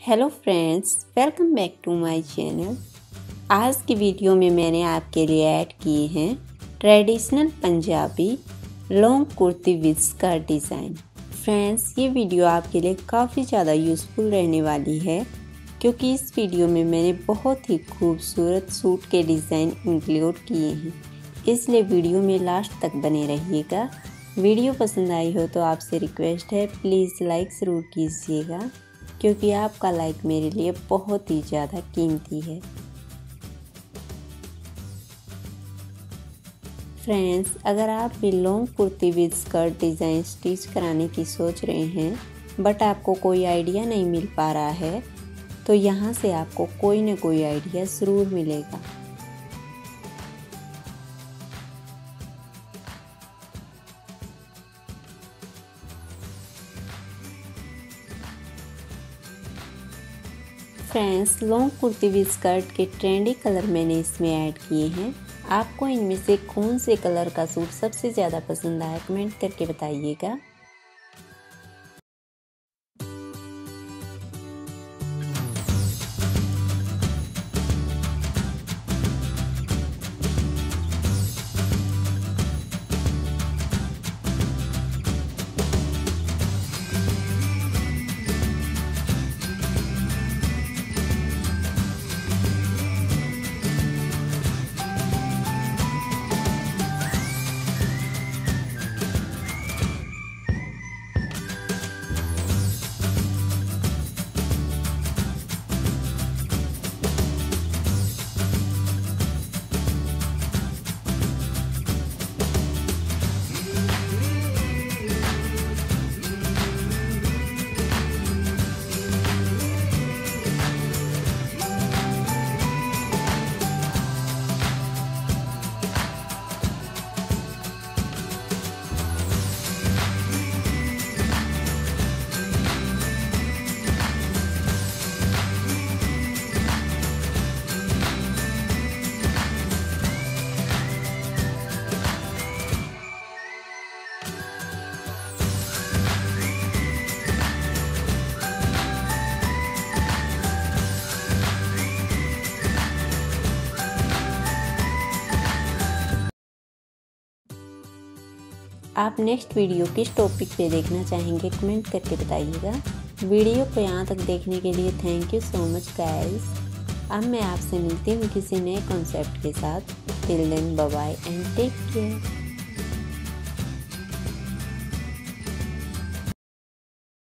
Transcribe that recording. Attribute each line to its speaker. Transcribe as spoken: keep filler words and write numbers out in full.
Speaker 1: Hello friends, welcome back to my channel. आज की video में मैंने आपके लिए ऐड किए हैं traditional Punjabi long kurti with skirt design. Friends, ये वीडियो आपके लिए काफ़ी ज़्यादा यूज़फुल रहने वाली है क्योंकि इस वीडियो में मैंने बहुत ही खूबसूरत सूट के डिज़ाइन इंक्लूड किए हैं, इसलिए वीडियो में लास्ट तक बने रहिएगा। वीडियो पसंद आई हो तो आपसे रिक्वेस्ट है, प्लीज़ लाइक ज़रूर कीजिएगा क्योंकि आपका लाइक मेरे लिए बहुत ही ज़्यादा कीमती है। फ्रेंड्स, अगर आप भी long kurti with skirt design stitch कराने की सोच रहे हैं बट आपको कोई आइडिया नहीं मिल पा रहा है तो यहाँ से आपको कोई ना कोई आइडिया ज़रूर मिलेगा। Friends, long kurti with skirt के ट्रेंडी कलर मैंने इसमें ऐड किए हैं। आपको इनमें से कौन से कलर का सूट सबसे ज़्यादा पसंद आया कमेंट करके बताइएगा। आप नेक्स्ट वीडियो किस टॉपिक पे देखना चाहेंगे कमेंट करके बताइएगा। वीडियो को यहाँ तक देखने के लिए thank you so much guys. अब मैं आपसे मिलती हूँ किसी नए कॉन्सेप्ट के साथ। Till then bye bye and take care.